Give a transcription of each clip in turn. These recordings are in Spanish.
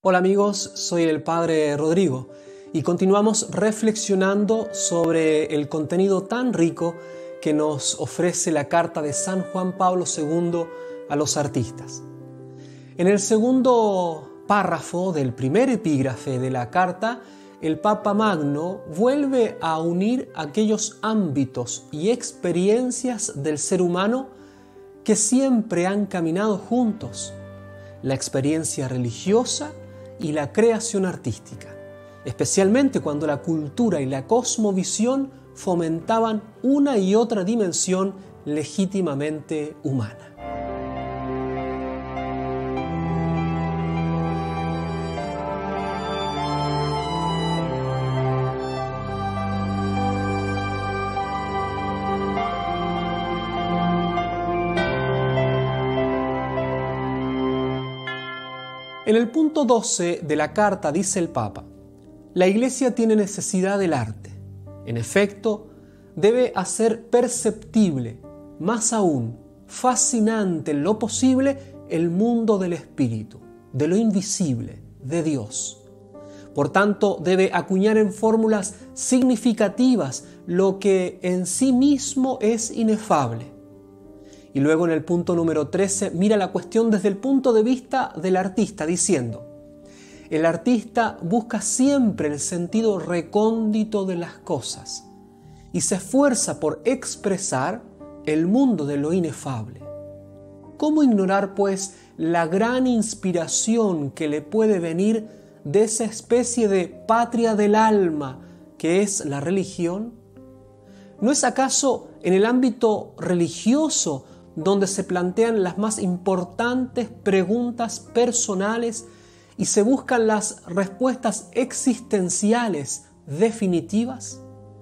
Hola amigos, soy el Padre Rodrigo y continuamos reflexionando sobre el contenido tan rico que nos ofrece la carta de San Juan Pablo II a los artistas. En el segundo párrafo del primer epígrafe de la carta, el Papa Magno vuelve a unir aquellos ámbitos y experiencias del ser humano que siempre han caminado juntos: la experiencia religiosa y la creación artística, especialmente cuando la cultura y la cosmovisión fomentaban una y otra dimensión legítimamente humana. En el punto 12 de la carta dice el Papa: la Iglesia tiene necesidad del arte. En efecto, debe hacer perceptible, más aún, fascinante en lo posible, el mundo del espíritu, de lo invisible, de Dios. Por tanto, debe acuñar en fórmulas significativas lo que en sí mismo es inefable. Y luego en el punto número 13 mira la cuestión desde el punto de vista del artista, diciendo: el artista busca siempre el sentido recóndito de las cosas y se esfuerza por expresar el mundo de lo inefable. ¿Cómo ignorar, pues, la gran inspiración que le puede venir de esa especie de patria del alma que es la religión? ¿No es acaso en el ámbito religioso donde se plantean las más importantes preguntas personales y se buscan las respuestas existenciales definitivas?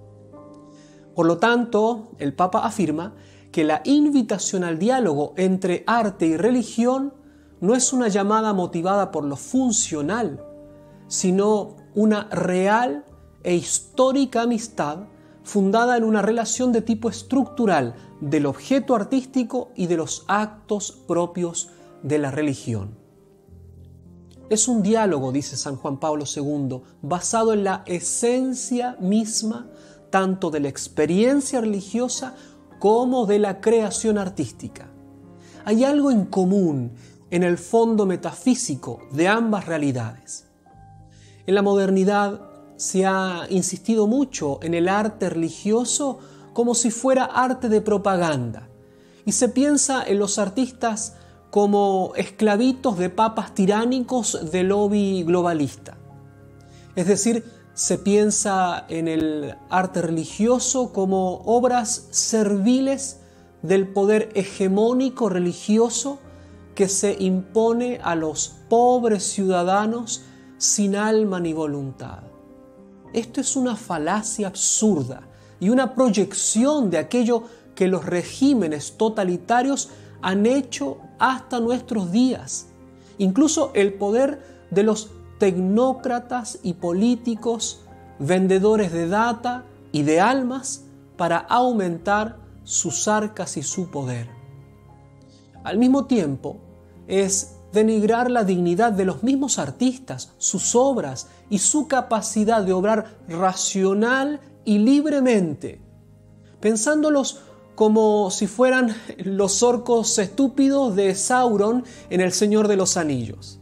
Por lo tanto, el Papa afirma que la invitación al diálogo entre arte y religión no es una llamada motivada por lo funcional, sino una real e histórica amistad fundada en una relación de tipo estructural del objeto artístico y de los actos propios de la religión. Es un diálogo, dice San Juan Pablo II, basado en la esencia misma tanto de la experiencia religiosa como de la creación artística. Hay algo en común en el fondo metafísico de ambas realidades. En la modernidad se ha insistido mucho en el arte religioso como si fuera arte de propaganda, y se piensa en los artistas como esclavitos de papas tiránicos del lobby globalista. Es decir, se piensa en el arte religioso como obras serviles del poder hegemónico religioso que se impone a los pobres ciudadanos sin alma ni voluntad. Esto es una falacia absurda y una proyección de aquello que los regímenes totalitarios han hecho hasta nuestros días. Incluso el poder de los tecnócratas y políticos, vendedores de data y de almas para aumentar sus arcas y su poder. Al mismo tiempo, es denigrar la dignidad de los mismos artistas, sus obras y su capacidad de obrar racional y libremente, pensándolos como si fueran los orcos estúpidos de Sauron en El Señor de los Anillos.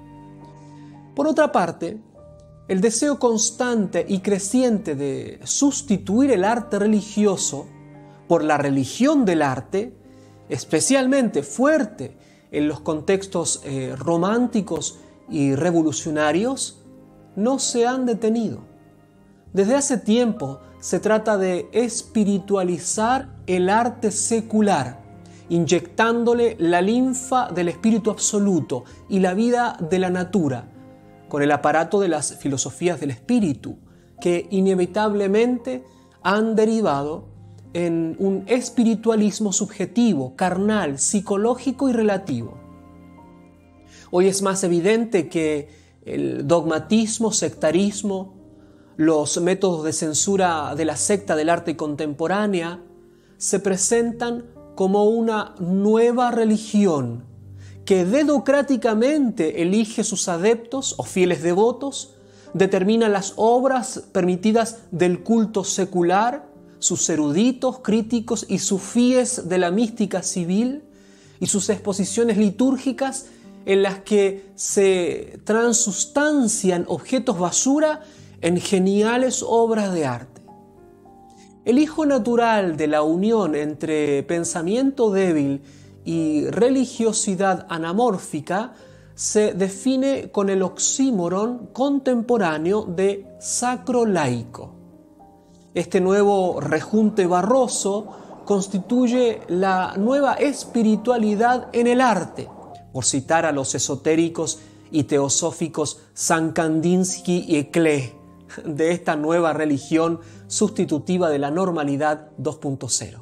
Por otra parte, el deseo constante y creciente de sustituir el arte religioso por la religión del arte, especialmente fuerte en los contextos románticos y revolucionarios, no se han detenido. Desde hace tiempo se trata de espiritualizar el arte secular, inyectándole la linfa del espíritu absoluto y la vida de la natura, con el aparato de las filosofías del espíritu, que inevitablemente han derivado en un espiritualismo subjetivo, carnal, psicológico y relativo. Hoy es más evidente que el dogmatismo, sectarismo, los métodos de censura de la secta del arte contemporánea se presentan como una nueva religión que dedocráticamente elige sus adeptos o fieles devotos, determina las obras permitidas del culto secular, sus eruditos, críticos y sufíes de la mística civil, y sus exposiciones litúrgicas en las que se transustancian objetos basura en geniales obras de arte. El hijo natural de la unión entre pensamiento débil y religiosidad anamórfica se define con el oxímoron contemporáneo de sacro-laico. Este nuevo rejunte barroso constituye la nueva espiritualidad en el arte, por citar a los esotéricos y teosóficos San Kandinsky y Klee, de esta nueva religión sustitutiva de la normalidad 2.0.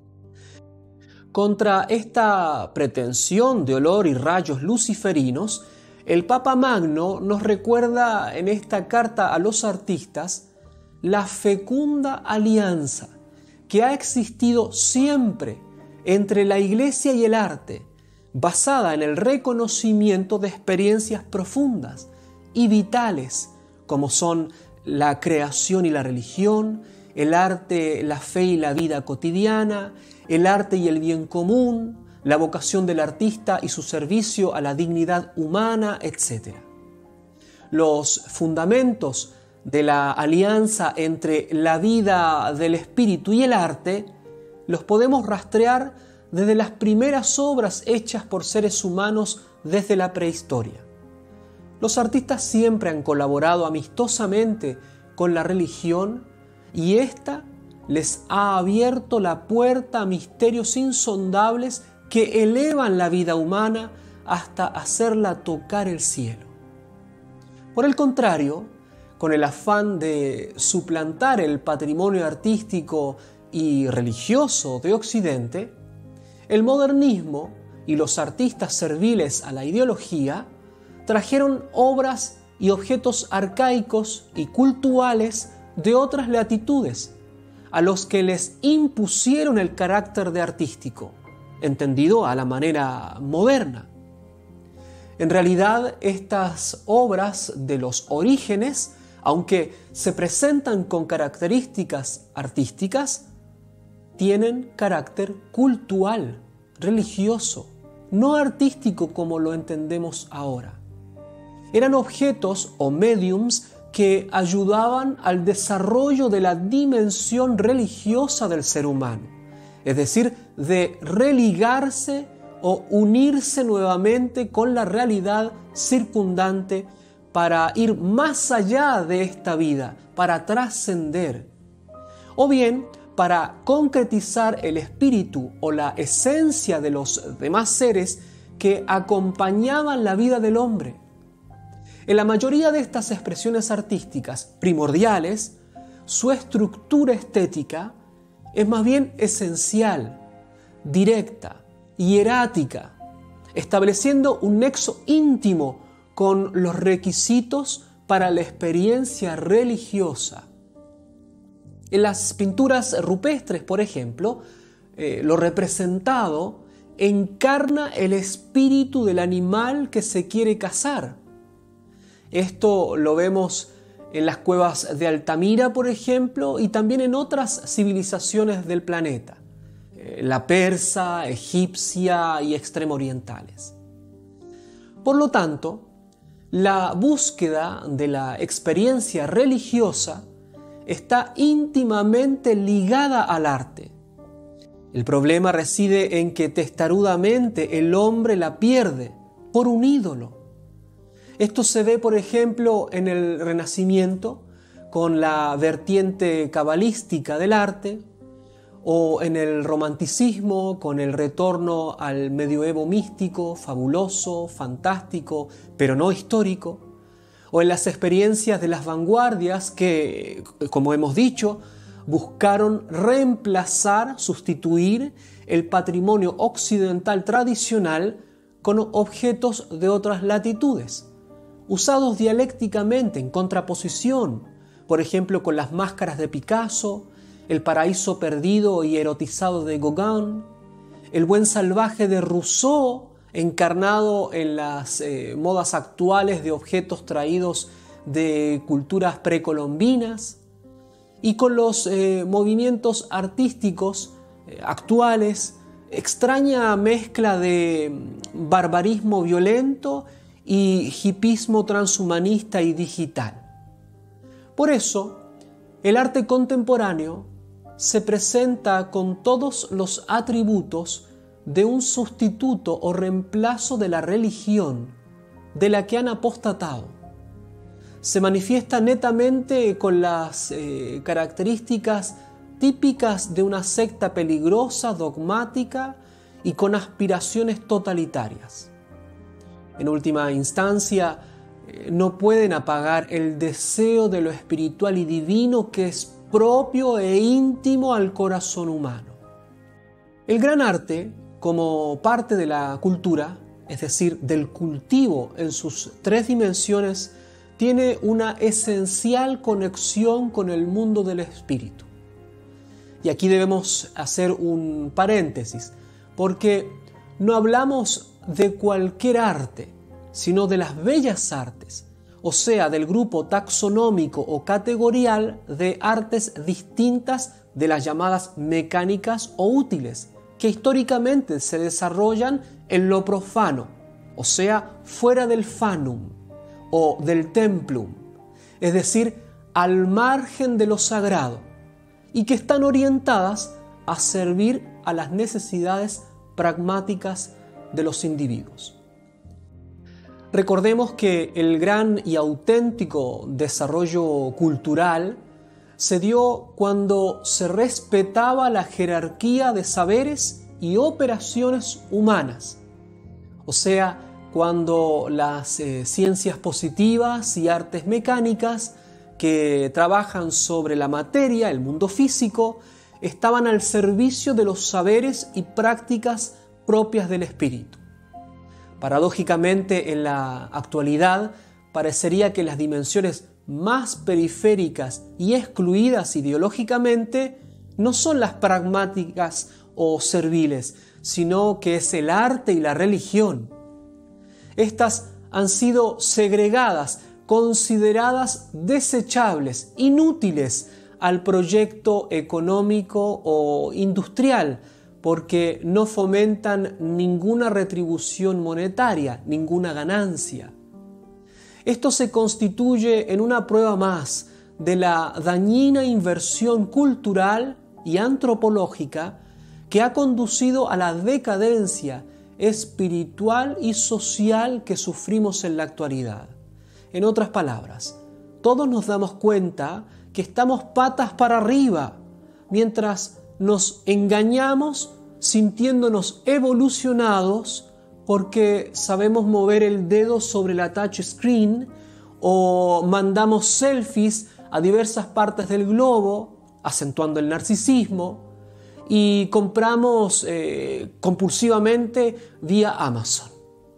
Contra esta pretensión de olor y rayos luciferinos, el Papa Magno nos recuerda en esta carta a los artistas la fecunda alianza que ha existido siempre entre la Iglesia y el arte, basada en el reconocimiento de experiencias profundas y vitales, como son la creación y la religión, el arte, la fe y la vida cotidiana, el arte y el bien común, la vocación del artista y su servicio a la dignidad humana, etc. Los fundamentos de la alianza entre la vida del espíritu y el arte los podemos rastrear desde las primeras obras hechas por seres humanos desde la prehistoria. Los artistas siempre han colaborado amistosamente con la religión y ésta les ha abierto la puerta a misterios insondables que elevan la vida humana hasta hacerla tocar el cielo. Por el contrario, con el afán de suplantar el patrimonio artístico y religioso de Occidente, el modernismo y los artistas serviles a la ideología trajeron obras y objetos arcaicos y cultuales de otras latitudes, a los que les impusieron el carácter de artístico, entendido a la manera moderna. En realidad, estas obras de los orígenes, aunque se presentan con características artísticas, tienen carácter cultural, religioso, no artístico como lo entendemos ahora. Eran objetos o mediums que ayudaban al desarrollo de la dimensión religiosa del ser humano, es decir, de religarse o unirse nuevamente con la realidad circundante para ir más allá de esta vida, para trascender, o bien para concretizar el espíritu o la esencia de los demás seres que acompañaban la vida del hombre. En la mayoría de estas expresiones artísticas primordiales, su estructura estética es más bien esencial, directa, hierática, estableciendo un nexo íntimo con los requisitos para la experiencia religiosa. En las pinturas rupestres, por ejemplo, lo representado encarna el espíritu del animal que se quiere cazar. Esto lo vemos en las cuevas de Altamira, por ejemplo, y también en otras civilizaciones del planeta, la persa, egipcia y extremo-orientales. Por lo tanto, la búsqueda de la experiencia religiosa está íntimamente ligada al arte. El problema reside en que testarudamente el hombre la pierde por un ídolo. Esto se ve, por ejemplo, en el Renacimiento, con la vertiente cabalística del arte, o en el romanticismo, con el retorno al medioevo místico, fabuloso, fantástico, pero no histórico, o en las experiencias de las vanguardias que, como hemos dicho, buscaron reemplazar, sustituir el patrimonio occidental tradicional con objetos de otras latitudes, usados dialécticamente en contraposición, por ejemplo con las máscaras de Picasso, el paraíso perdido y erotizado de Gauguin, el buen salvaje de Rousseau encarnado en las modas actuales de objetos traídos de culturas precolombinas, y con los movimientos artísticos actuales, extraña mezcla de barbarismo violento y hipismo transhumanista y digital. Por eso, el arte contemporáneo se presenta con todos los atributos de un sustituto o reemplazo de la religión de la que han apostatado. Se manifiesta netamente con las características típicas de una secta peligrosa, dogmática y con aspiraciones totalitarias. En última instancia, no pueden apagar el deseo de lo espiritual y divino que es propio e íntimo al corazón humano. El gran arte, como parte de la cultura, es decir, del cultivo en sus tres dimensiones, tiene una esencial conexión con el mundo del espíritu. Y aquí debemos hacer un paréntesis, porque no hablamos de cualquier arte, sino de las bellas artes, o sea, del grupo taxonómico o categorial de artes distintas de las llamadas mecánicas o útiles, que históricamente se desarrollan en lo profano, o sea, fuera del fanum o del templum, es decir, al margen de lo sagrado, y que están orientadas a servir a las necesidades pragmáticas de los individuos. Recordemos que el gran y auténtico desarrollo cultural se dio cuando se respetaba la jerarquía de saberes y operaciones humanas, o sea, cuando las ciencias positivas y artes mecánicas que trabajan sobre la materia, el mundo físico, estaban al servicio de los saberes y prácticas propias del espíritu. Paradójicamente, en la actualidad, parecería que las dimensiones más periféricas y excluidas ideológicamente no son las pragmáticas o serviles, sino que es el arte y la religión. Estas han sido segregadas, consideradas desechables, inútiles al proyecto económico o industrial, porque no fomentan ninguna retribución monetaria, ninguna ganancia. Esto se constituye en una prueba más de la dañina inversión cultural y antropológica que ha conducido a la decadencia espiritual y social que sufrimos en la actualidad. En otras palabras, todos nos damos cuenta que estamos patas para arriba, mientras nos engañamos sintiéndonos evolucionados porque sabemos mover el dedo sobre la touch screen o mandamos selfies a diversas partes del globo, acentuando el narcisismo, y compramos compulsivamente vía Amazon.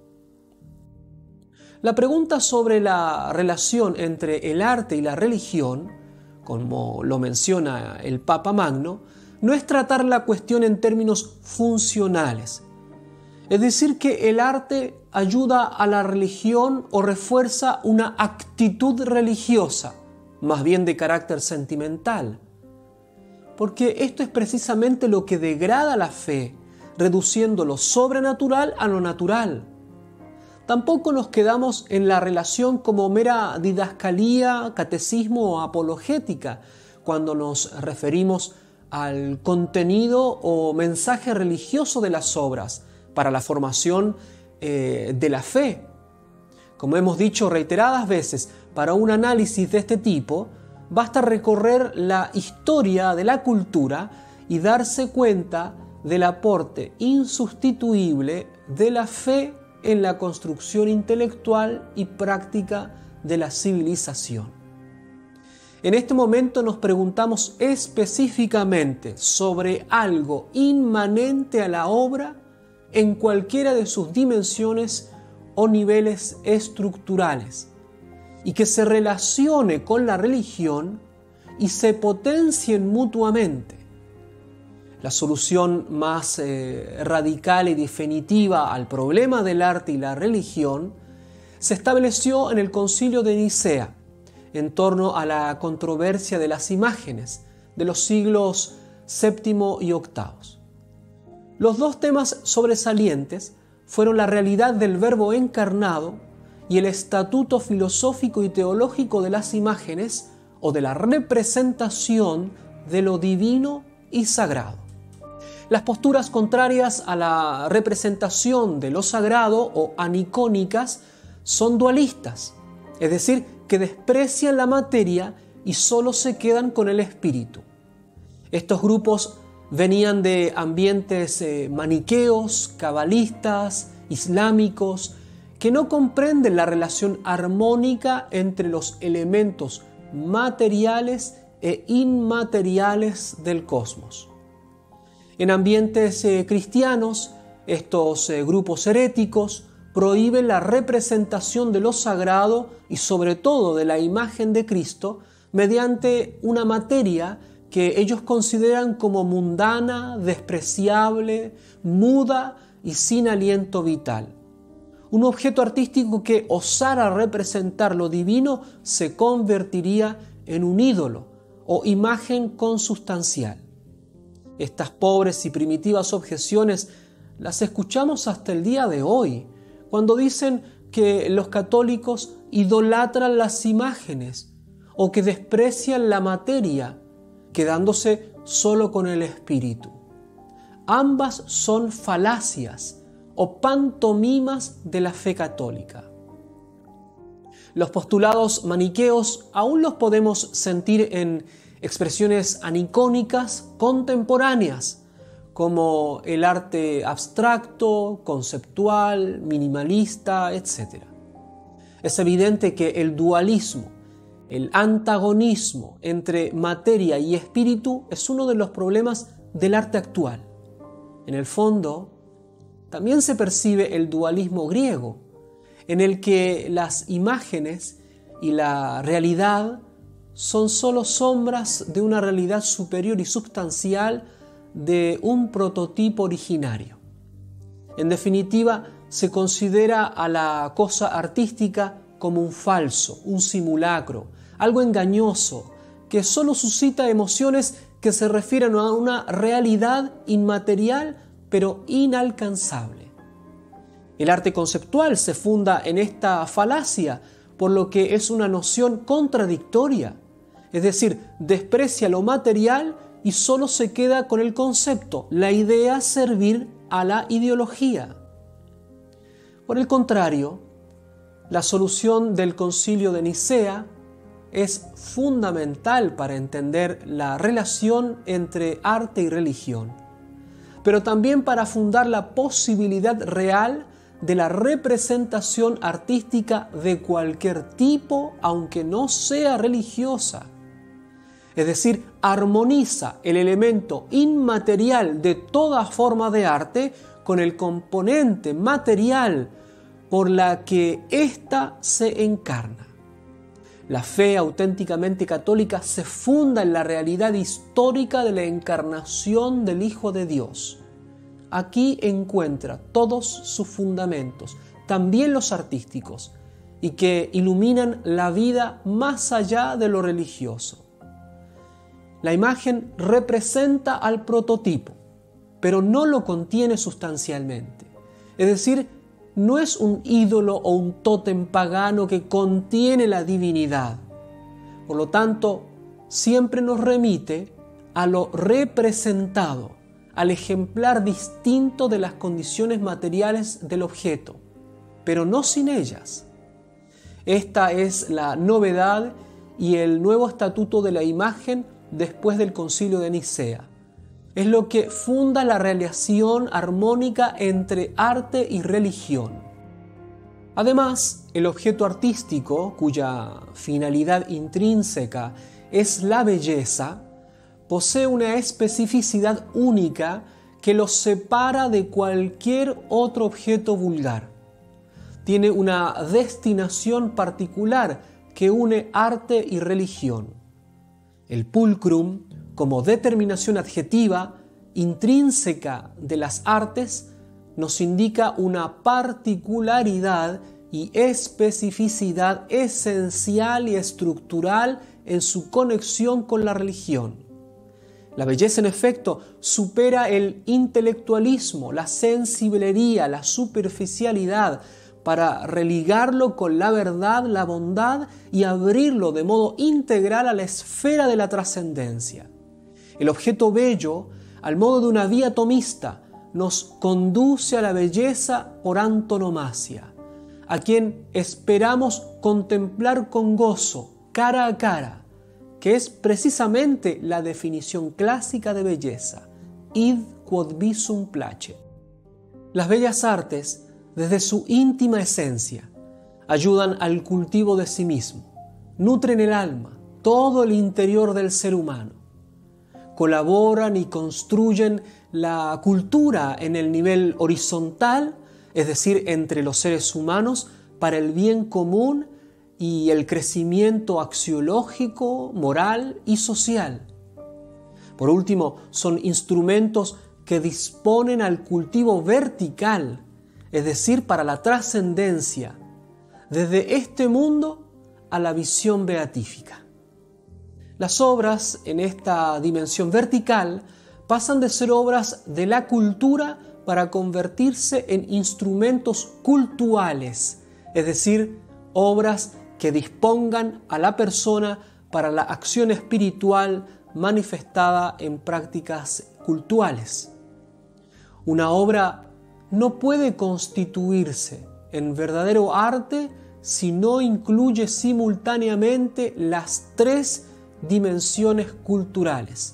La pregunta sobre la relación entre el arte y la religión, como lo menciona el Papa Magno, no es tratar la cuestión en términos funcionales. Es decir, que el arte ayuda a la religión o refuerza una actitud religiosa, más bien de carácter sentimental. Porque esto es precisamente lo que degrada la fe, reduciendo lo sobrenatural a lo natural. Tampoco nos quedamos en la relación como mera didascalía, catecismo o apologética, cuando nos referimos al contenido o mensaje religioso de las obras para la formación de la fe. Como hemos dicho reiteradas veces, para un análisis de este tipo, basta recorrer la historia de la cultura y darse cuenta del aporte insustituible de la fe en la construcción intelectual y práctica de la civilización. En este momento nos preguntamos específicamente sobre algo inmanente a la obra en cualquiera de sus dimensiones o niveles estructurales, y que se relacione con la religión y se potencien mutuamente. La solución más radical y definitiva al problema del arte y la religión se estableció en el Concilio de Nicea, en torno a la controversia de las imágenes de los siglos VII y VIII. Los dos temas sobresalientes fueron la realidad del Verbo encarnado y el estatuto filosófico y teológico de las imágenes o de la representación de lo divino y sagrado. Las posturas contrarias a la representación de lo sagrado o anicónicas son dualistas, es decir, que desprecian la materia y solo se quedan con el espíritu. Estos grupos venían de ambientes maniqueos, cabalistas, islámicos, que no comprenden la relación armónica entre los elementos materiales e inmateriales del cosmos. En ambientes cristianos, estos grupos heréticos prohíben la representación de lo sagrado y sobre todo de la imagen de Cristo mediante una materia que ellos consideran como mundana, despreciable, muda y sin aliento vital. Un objeto artístico que osara representar lo divino se convertiría en un ídolo o imagen consubstancial. Estas pobres y primitivas objeciones las escuchamos hasta el día de hoy, cuando dicen que los católicos idolatran las imágenes o que desprecian la materia, quedándose solo con el espíritu. Ambas son falacias o pantomimas de la fe católica. Los postulados maniqueos aún los podemos sentir en expresiones anicónicas contemporáneas, como el arte abstracto, conceptual, minimalista, etc. Es evidente que el dualismo, el antagonismo entre materia y espíritu es uno de los problemas del arte actual. En el fondo, también se percibe el dualismo griego, en el que las imágenes y la realidad son solo sombras de una realidad superior y sustancial de un prototipo originario. En definitiva, se considera a la cosa artística como un falso, un simulacro, algo engañoso, que solo suscita emociones que se refieren a una realidad inmaterial pero inalcanzable. El arte conceptual se funda en esta falacia, por lo que es una noción contradictoria, es decir, desprecia lo material y solo se queda con el concepto, la idea servir a la ideología. Por el contrario, la solución del Concilio de Nicea es fundamental para entender la relación entre arte y religión, pero también para fundar la posibilidad real de la representación artística de cualquier tipo, aunque no sea religiosa. Es decir, armoniza el elemento inmaterial de toda forma de arte con el componente material por la que ésta se encarna. La fe auténticamente católica se funda en la realidad histórica de la encarnación del Hijo de Dios. Aquí encuentra todos sus fundamentos, también los artísticos, y que iluminan la vida más allá de lo religioso. La imagen representa al prototipo, pero no lo contiene sustancialmente. Es decir, no es un ídolo o un tótem pagano que contiene la divinidad. Por lo tanto, siempre nos remite a lo representado, al ejemplar distinto de las condiciones materiales del objeto, pero no sin ellas. Esta es la novedad y el nuevo estatuto de la imagen después del Concilio de Nicea. Es lo que funda la relación armónica entre arte y religión. Además, el objeto artístico, cuya finalidad intrínseca es la belleza, posee una especificidad única que lo separa de cualquier otro objeto vulgar. Tiene una destinación particular que une arte y religión. El pulcrum, como determinación adjetiva, intrínseca de las artes nos indica una particularidad y especificidad esencial y estructural en su conexión con la religión. La belleza, en efecto, supera el intelectualismo, la sensiblería, la superficialidad, para religarlo con la verdad, la bondad y abrirlo de modo integral a la esfera de la trascendencia. El objeto bello, al modo de una vía tomista, nos conduce a la belleza por antonomasia, a quien esperamos contemplar con gozo, cara a cara, que es precisamente la definición clásica de belleza, id quod visum placet. Las bellas artes, desde su íntima esencia, ayudan al cultivo de sí mismo, nutren el alma, todo el interior del ser humano, colaboran y construyen la cultura en el nivel horizontal, es decir, entre los seres humanos, para el bien común y el crecimiento axiológico, moral y social. Por último, son instrumentos que disponen al cultivo vertical, es decir, para la trascendencia, desde este mundo a la visión beatífica. Las obras en esta dimensión vertical pasan de ser obras de la cultura para convertirse en instrumentos cultuales, es decir, obras que dispongan a la persona para la acción espiritual manifestada en prácticas cultuales. Una obra no puede constituirse en verdadero arte si no incluye simultáneamente las tres dimensiones culturales,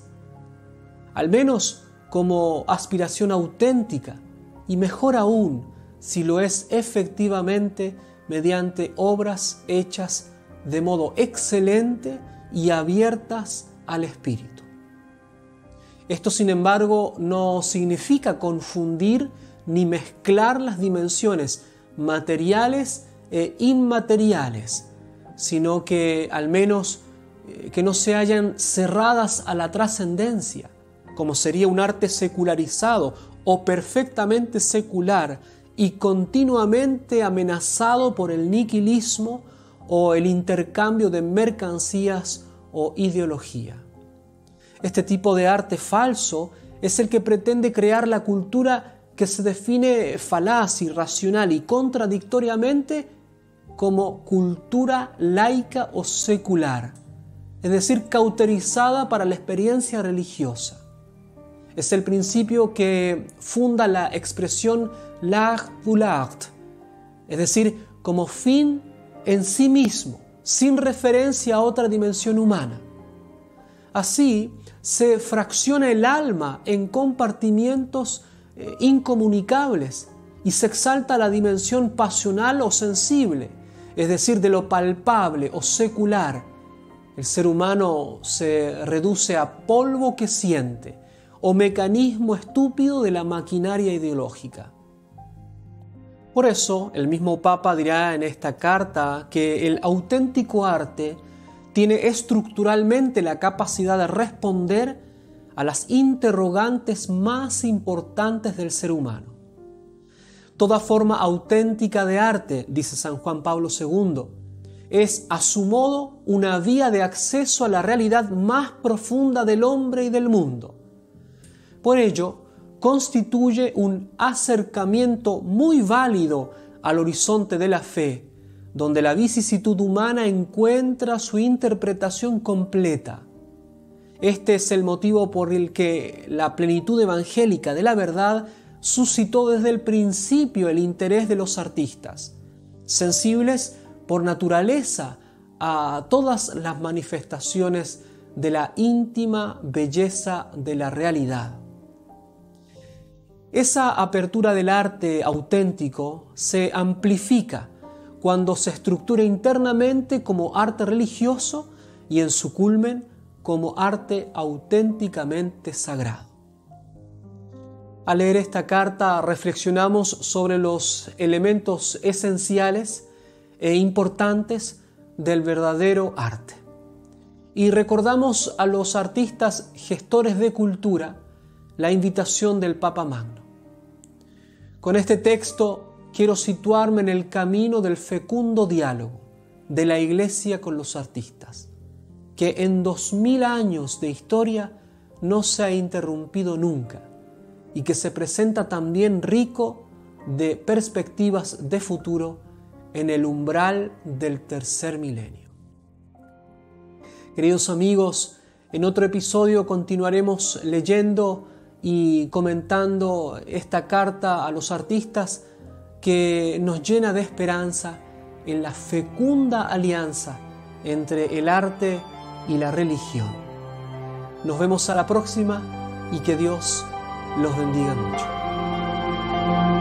al menos como aspiración auténtica, y mejor aún si lo es efectivamente mediante obras hechas de modo excelente y abiertas al espíritu. Esto, sin embargo, no significa confundir ni mezclar las dimensiones materiales e inmateriales, sino que al menos que no se hallan cerradas a la trascendencia, como sería un arte secularizado o perfectamente secular y continuamente amenazado por el nihilismo o el intercambio de mercancías o ideología. Este tipo de arte falso es el que pretende crear la cultura que se define falaz, irracional y contradictoriamente como cultura laica o secular, es decir, cauterizada para la experiencia religiosa. Es el principio que funda la expresión l'art pour l'art, es decir, como fin en sí mismo, sin referencia a otra dimensión humana. Así se fracciona el alma en compartimientos incomunicables y se exalta la dimensión pasional o sensible, es decir, de lo palpable o secular. El ser humano se reduce a polvo que siente o mecanismo estúpido de la maquinaria ideológica. Por eso, el mismo Papa dirá en esta carta que el auténtico arte tiene estructuralmente la capacidad de responder a las interrogantes más importantes del ser humano. Toda forma auténtica de arte, dice San Juan Pablo II, es a su modo una vía de acceso a la realidad más profunda del hombre y del mundo. Por ello, constituye un acercamiento muy válido al horizonte de la fe, donde la vicisitud humana encuentra su interpretación completa. Este es el motivo por el que la plenitud evangélica de la verdad suscitó desde el principio el interés de los artistas, sensibles por naturaleza a todas las manifestaciones de la íntima belleza de la realidad. Esa apertura del arte auténtico se amplifica cuando se estructura internamente como arte religioso y en su culmen como arte auténticamente sagrado. Al leer esta carta reflexionamos sobre los elementos esenciales e importantes del verdadero arte. Y recordamos a los artistas gestores de cultura la invitación del Papa Magno. Con este texto quiero situarme en el camino del fecundo diálogo de la Iglesia con los artistas, que en 2000 años de historia no se ha interrumpido nunca y que se presenta también rico de perspectivas de futuro en el umbral del tercer milenio. Queridos amigos, en otro episodio continuaremos leyendo y comentando esta carta a los artistas que nos llena de esperanza en la fecunda alianza entre el arte y la religión. Nos vemos a la próxima y que Dios los bendiga mucho.